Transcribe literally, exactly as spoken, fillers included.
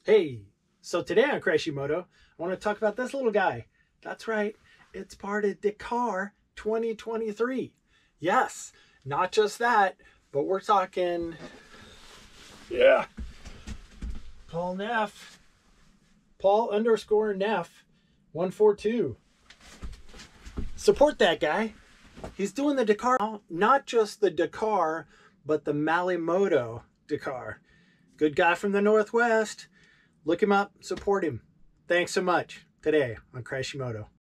Hey, so today on Malle Moto, I want to talk about this little guy. That's right, it's part of Dakar twenty twenty-three. Yes, not just that, but we're talking, yeah, Paul Neff, Paul underscore Neff one four two. Support that guy. He's doing the Dakar, not just the Dakar, but the Malle Moto Dakar. Good guy from the Northwest. Look him up, support him. Thanks so much today on Malle Moto.